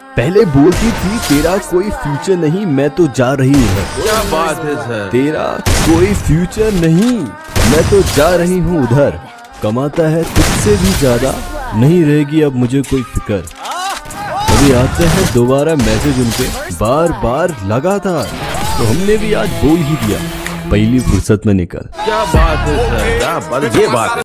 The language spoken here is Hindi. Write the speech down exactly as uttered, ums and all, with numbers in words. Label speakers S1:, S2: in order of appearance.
S1: पहले बोलती थी तेरा कोई फ्यूचर नहीं, मैं तो जा रही हूँ।
S2: क्या बात है सर।
S1: तेरा कोई फ्यूचर नहीं, मैं तो जा रही हूँ उधर। कमाता है तुझसे भी ज्यादा, नहीं रहेगी अब मुझे कोई फिक्र। अभी आते हैं दोबारा मैसेज उनके बार बार लगातार, तो हमने भी आज बोल ही दिया पहली फुर्सत में निकल।
S2: क्या बात है सर, क्या बात, ये बात है।